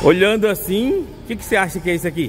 Olhando assim, o que você acha que é isso aqui?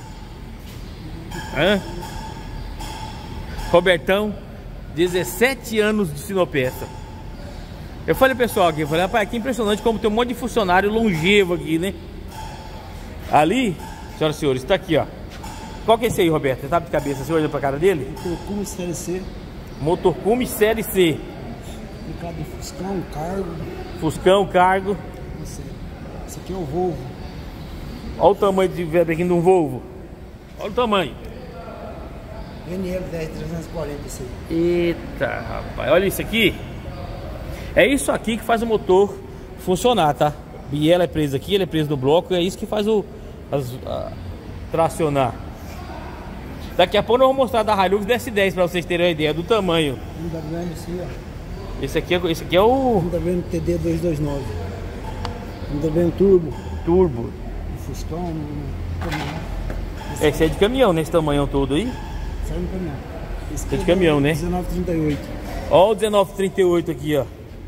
Hã? Robertão, 17 anos de Sinopeça. Eu falei pessoal aqui, eu falei, rapaz, que impressionante como tem um monte de funcionário longevo aqui, né? Ali, senhoras e senhores, está aqui, ó. Qual que é esse aí, Roberto? Você sabe de cabeça, você olha pra cara dele? Motor Cume Série C. Motor Cume Série C. Aplicado em Fuscão, Cargo. Fuscão, Cargo. Esse aqui é o Volvo. Olha o tamanho de aqui de um Volvo. Olha o tamanho. NL 10340 esse aí. Eita, rapaz, olha isso aqui. É isso aqui que faz o motor funcionar, tá? Biela é presa aqui, ele é preso no bloco, é isso que faz tracionar. Daqui a pouco eu vou mostrar da Hilux DS10 para vocês terem uma ideia do tamanho. MWM assim, ó. Esse aqui é o MWM TD 229. MWM Turbo. Turbo. Fuscão. Esse é de caminhão, nesse tamanho todo aí. Sai no caminhão. Esse é de caminhão, né? 1938. Ó o 1938 aqui, ó.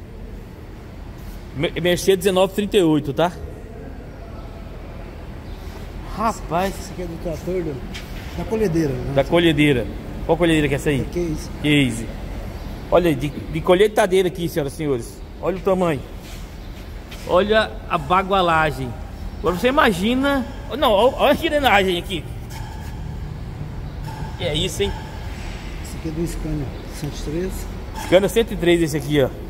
Mercedes 1938, tá? Rapaz. Esse aqui é do trator da colhedeira. Né? Da colhedeira. Qual colhedeira que é essa aí? Case. Case. Olha, de colheitadeira aqui, senhoras e senhores. Olha o tamanho. Olha a bagualagem. Agora você imagina... Não, olha a engrenagem aqui. Que é isso, hein? Esse aqui é do Scania 103. Scania 103 esse aqui, ó.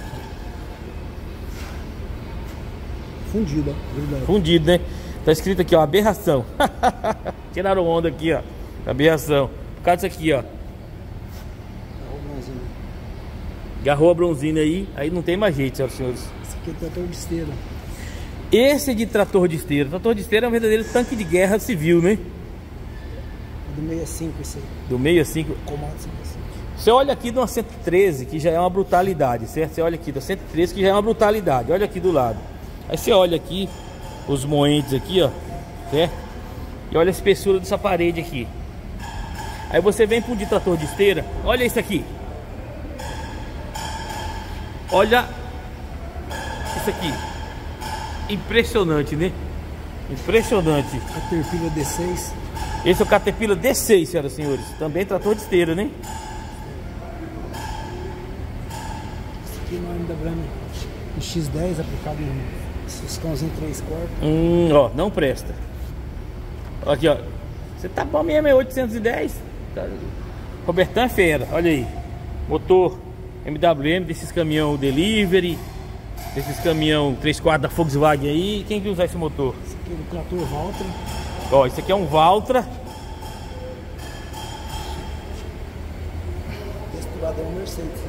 Fundido, ó. Verdade. Fundido, né? Tá escrito aqui, ó, aberração. Tiraram onda aqui, ó. Aberração. Por causa disso aqui, ó. Agarrou a bronzina aí não tem mais jeito, senhoras e senhores. Esse aqui é trator de esteira. Esse é de trator de esteira. Trator de esteira é um verdadeiro tanque de guerra civil, né? É do 65 esse aí. Do 65. Comando 65. Você olha aqui de uma 113, que já é uma brutalidade, certo? Você olha aqui da 113, que já é uma brutalidade. Olha aqui do lado. Aí você olha aqui, os moentes aqui, ó. Certo? E olha a espessura dessa parede aqui. Aí você vem para um de trator de esteira. Olha isso aqui. Olha isso aqui. Impressionante, né? Impressionante. Caterpillar D6. Esse é o Caterpillar D6, senhoras e senhores. Também trator de esteira, né? Esse aqui não é MWM X10 aplicado em Fuscãozinho 3/4. Ó, não presta. Aqui, ó. Você tá bom mesmo, é 810. Tá. Robertão é fera, olha aí. Motor MWM desses caminhão delivery, desses caminhão 3/4 da Volkswagen aí. Quem que usa esse motor? Esse aqui é do trator Valtra. Ó, esse aqui é um Valtra. Texturador Mercedes.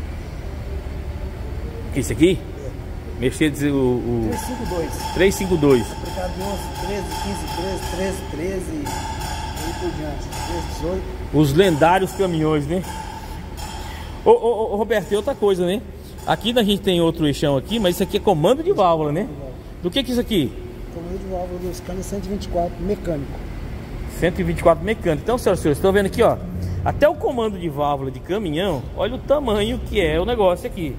O que é isso aqui? Mercedes o 352. 352. Aplicado em 11, 13, 15, 13, 13, 13 e aí por diante. 13, 18. Os lendários caminhões, né? Ô, Roberto, e outra coisa, né? Aqui a gente tem outro eixão aqui, mas isso aqui é comando de válvula, né? Do que é isso aqui? Comando de válvula do Scania 124 mecânico. 124 mecânico. Então, senhoras e senhores, estão vendo aqui, ó. Até o comando de válvula de caminhão, olha o tamanho que é o negócio aqui.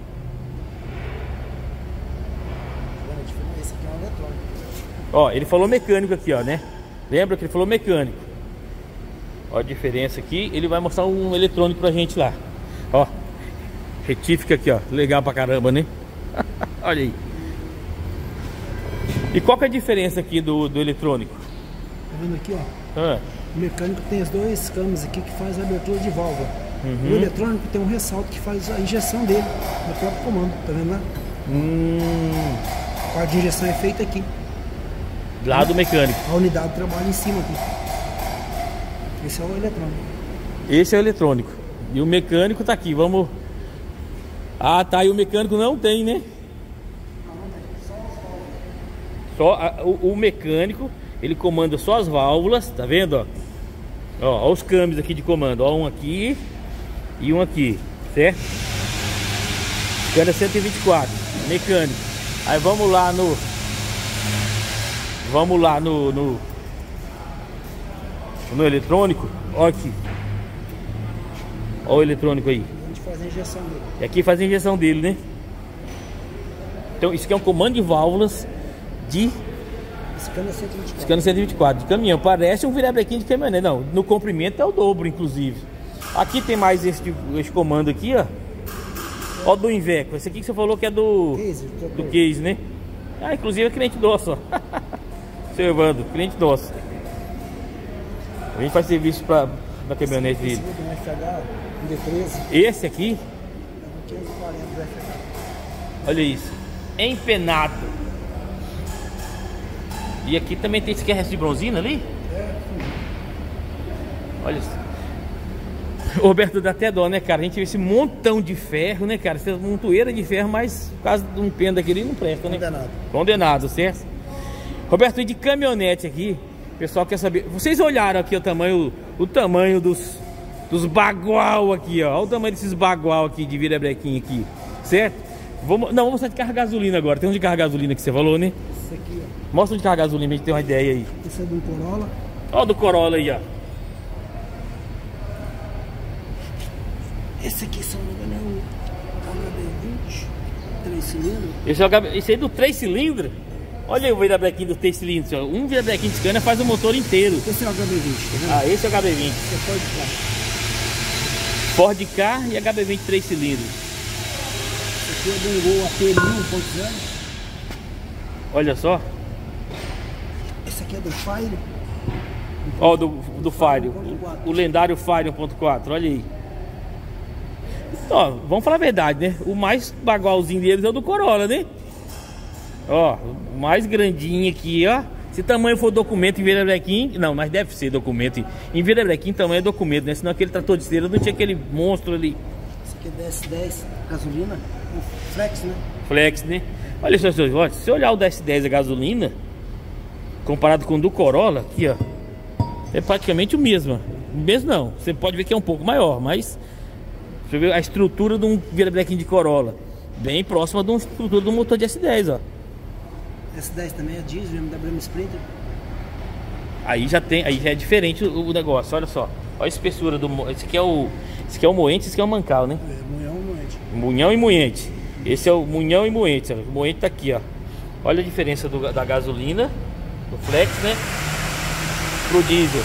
Esse aqui é um eletrônico. Ó, ele falou mecânico aqui, ó, né? Lembra que ele falou mecânico. Ó a diferença aqui. Ele vai mostrar um eletrônico pra gente lá. Ó, retífica aqui, ó. Legal pra caramba, né? Olha aí. E qual que é a diferença aqui do eletrônico? Tá vendo aqui, ó? Ah. O mecânico tem as dois câmeras aqui que faz a abertura de válvula. O eletrônico tem um ressalto que faz a injeção dele no próprio comando, tá vendo lá? A parte de injeção é feita aqui. Lá do mecânico. A unidade trabalha em cima aqui. Esse é o eletrônico. Esse é o eletrônico. E o mecânico tá aqui, vamos... Ah, tá, e o mecânico não tem, né? Só o mecânico, ele comanda só as válvulas, tá vendo, ó? Ó os câmbios aqui de comando, ó, um aqui e um aqui, certo? Scania 124, mecânico. Aí vamos lá no eletrônico, ó aqui. Ó o eletrônico aí. A gente faz a injeção dele. E aqui faz a injeção dele, né? Então isso aqui é um comando de válvulas de Esse cano é 124. Esse cano é 124 de caminhão. Parece um virabrequim de caminhonete. Não, no comprimento é o dobro, inclusive. Aqui tem mais esse comando aqui, ó. Ó, do Iveco. Esse aqui que você falou que é do case, né? Ah, inclusive é cliente nosso, ó. Seu Evandro, cliente nosso. A gente faz serviço pra caminhonete dele. Esse aqui, 540 do FH. olha isso, empenado. E aqui também tem esse que é resto de bronzina ali. Olha isso. Roberto, dá até dó, né, cara? A gente vê esse montão de ferro, né, cara? Essa montoeira de ferro, mas por causa de um pêndulo daquele não presta, né? Condenado. Condenado, certo? Roberto, e de caminhonete aqui, o pessoal quer saber. Vocês olharam aqui o tamanho dos bagual aqui, ó. Olha o tamanho desses bagual aqui de virabrequim aqui, certo? Vamos mostrar de carro a gasolina agora. Tem um de carro a gasolina que você falou, né? Esse aqui, ó. Mostra um de carro a gasolina pra gente ter uma ideia aí. Esse é do Corolla. Ó, do Corolla aí, ó. Esse aqui, se não me engano, é o HB20, 3 cilindros. Esse aí do 3 cilindros. Olha aí o virabrequim do 3 cilindros. Ó. Um virabrequim de Scania faz o motor inteiro. Esse é o HB20, tá vendo? Ah, esse é o HB20. Esse é Ford Ka e HB20 3 cilindros. Esse aqui é do Gol AP 1.0. Olha só. Esse aqui é do Fire. Ó, do Fire. O lendário Fire 1.4. Olha aí. Ó, vamos falar a verdade, né? O mais bagualzinho deles é o do Corolla, né? Ó, o mais grandinho aqui, ó. Se tamanho for documento em virabrequim, não, mas deve ser documento. Em virabrequim tamanho é documento, né? Senão aquele trator de esteira não tinha aquele monstro ali. Esse aqui é DS10 gasolina, o Flex, né? Flex, né? Olha só, se você olhar o DS10 a gasolina, comparado com o do Corolla, aqui, ó, é praticamente o mesmo. O mesmo não, você pode ver que é um pouco maior, mas você vê a estrutura de um virabrequim de Corolla, bem próxima de uma estrutura do motor de S10, ó. S10 também é diesel, BMW Sprinter. Aí já é diferente o negócio, olha só. Olha a espessura do... Esse aqui é o moente, esse aqui é o mancal, né? É, munhão e moente. Munhão e moente. Esse é o munhão e moente. O moente tá aqui, ó. Olha a diferença da gasolina, do Flex, né? Pro diesel.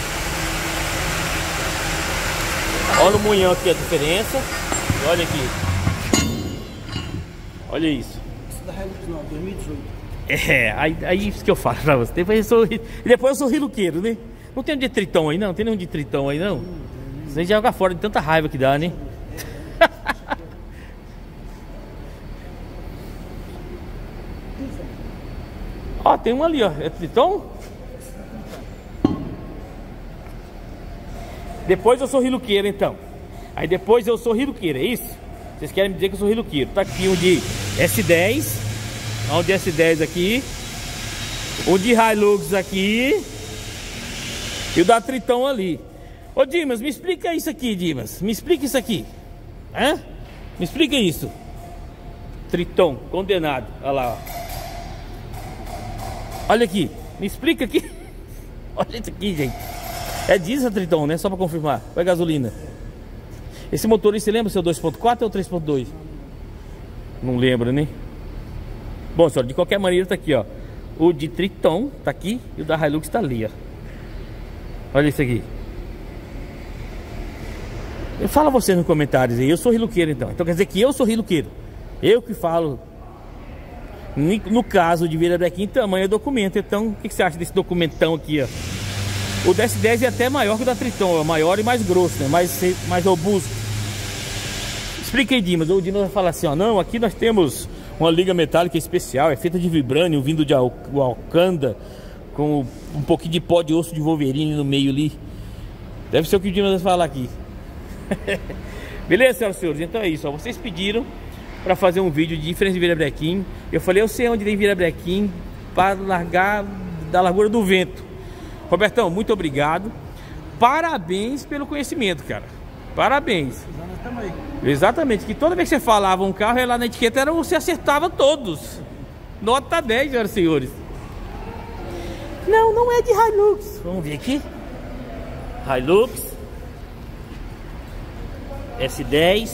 Olha o munhão aqui, a diferença. E olha aqui. Olha isso. Esse da Hilux não, 2018. Aí isso que eu falo pra você. Depois eu sou riluqueiro, né? Não tem um de tritão aí, não? Tem nenhum de tritão aí, não? Você joga fora de tanta raiva que dá, né? Ó, tem um ali, ó. É tritão? Depois eu sou riluqueiro, então. Aí depois eu sou riluqueiro, é isso? Vocês querem me dizer que eu sou riluqueiro. Tá aqui um de S10. Olha o de S10 aqui. O de Hilux aqui. E o da Tritão ali. Ô Dimas, me explica isso aqui, Dimas. Me explica isso aqui. Hã? Me explica isso. Tritão, condenado. Olha lá, ó. Olha aqui. Me explica aqui. Olha isso aqui, gente. É diesel, Tritão, né? Só pra confirmar. Ou é gasolina? Esse motor aí, você lembra se é o 2.4 ou 3.2? Não lembro, né? Bom, senhor, de qualquer maneira tá aqui, ó. O de Triton tá aqui e o da Hilux tá ali, ó. Olha isso aqui. Fala você nos comentários aí. Eu sou riluqueiro, então. Então quer dizer que eu sou riluqueiro. Eu que falo. No caso de virabrequim, tamanho é documento. Então, o que você acha desse documentão aqui, ó? O DS10 é até maior que o da Triton. É maior e mais grosso, né? Mais robusto. Explica aí, Dimas. O Dimas vai falar assim, ó. Não, aqui nós temos uma liga metálica especial. É feita de vibrânio, vindo de Alcanda, com um pouquinho de pó de osso de Wolverine no meio ali. Deve ser o que o Dimas vai falar aqui. Beleza, senhoras e senhores? Então é isso, ó. Vocês pediram para fazer um vídeo de diferença de virabrequim. Eu falei, eu sei onde tem virabrequim para largar da largura do vento. Robertão, muito obrigado. Parabéns pelo conhecimento, cara. Parabéns. Exatamente, que toda vez que você falava um carro, lá na etiqueta você acertava todos. Nota 10, senhoras e senhores. Não, não é de Hilux. Vamos ver aqui. Hilux S10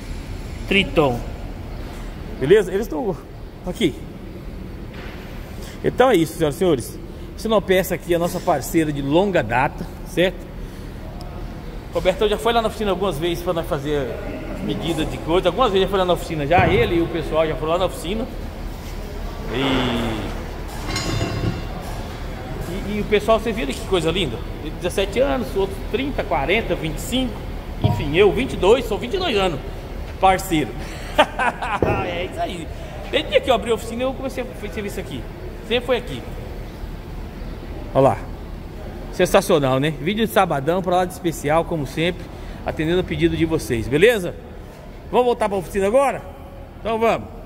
Triton. Beleza? Eles estão aqui. Então é isso, senhoras e senhores. Sinopesta aqui é a nossa parceira de longa data, certo? Roberto já foi lá na oficina algumas vezes para nós fazer medidas de coisa. Algumas vezes já foi lá na oficina já, ele e o pessoal já foram lá na oficina. E o pessoal, vocês viram que coisa linda? 17 anos, outros 30, 40, 25. Enfim, eu 22, sou 22 anos, parceiro. É isso aí. Desde o dia que eu abri a oficina eu comecei a fazer serviço aqui. Sempre foi aqui. Olha lá. Sensacional, né? Vídeo de sabadão para lá de especial, como sempre, atendendo o pedido de vocês, beleza? Vamos voltar para a oficina agora? Então vamos.